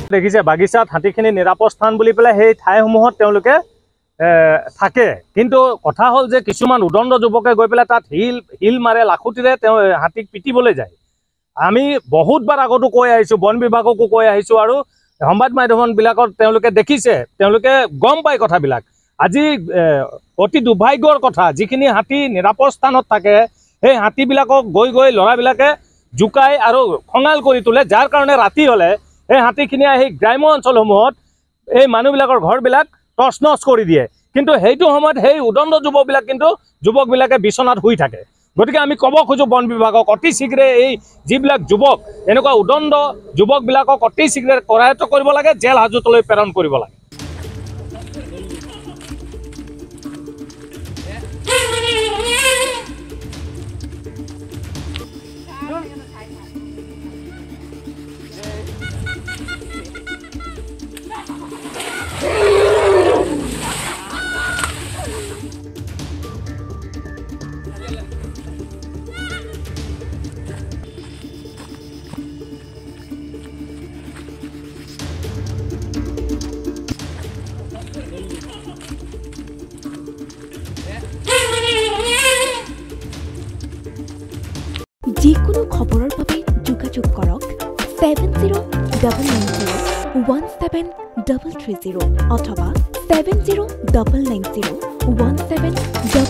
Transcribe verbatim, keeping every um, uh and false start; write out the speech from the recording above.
দেখিছে বাগিচাত হাতীখিনি নিৰাপদ স্থান বুলি পেলাই সেই ঠাইসমূহত তেওঁলোকে থাকে, কিন্তু কথা হ'ল যে কিছুমান উদণ্ড যুৱকে গৈ পেলাই তাত হিল হিল মাৰে, লাখুটিৰে তেওঁ হাতীক পিটিবলৈ যায়। আমি বহুতবাৰ আগতো কৈ আহিছোঁ, বন বিভাগকো কৈ আহিছোঁ, আৰু সংবাদ মাধ্যমবিলাকত তেওঁলোকে দেখিছে, তেওঁলোকে গম পায় কথাবিলাক। আজি অতি দুৰ্ভাগ্যৰ কথা, যিখিনি হাতী নিৰাপদ স্থানত থাকে সেই হাতীবিলাকক গৈ গৈ ল'ৰাবিলাকে জোকাই আৰু খঙাল কৰি তোলে, যাৰ কাৰণে ৰাতি হ'লে এই হাতীখিনি আহি গ্ৰাম্য অঞ্চলসমূহত এই মানুহবিলাকৰ ঘৰবিলাক টচ নচ কৰি দিয়ে। কিন্তু সেইটো সময়ত সেই উদণ্ড যুৱকবিলাক কিন্তু যুৱকবিলাকে বিচনাত শুই থাকে। গতিকে আমি ক'ব খোজোঁ বন বিভাগক, অতি শীঘ্ৰে এই যিবিলাক যুৱক, এনেকুৱা উদণ্ড যুৱকবিলাকক অতি শীঘ্ৰে কৰায়ত্ব কৰিব লাগে, জেল হাজতলৈ প্ৰেৰণ কৰিব লাগে। যিকোনো খবৰৰ বাবে যোগাযোগ কৰক seven zero' double nine zero' one seven double three zero' অথবা seven zero' double nine zero' one seven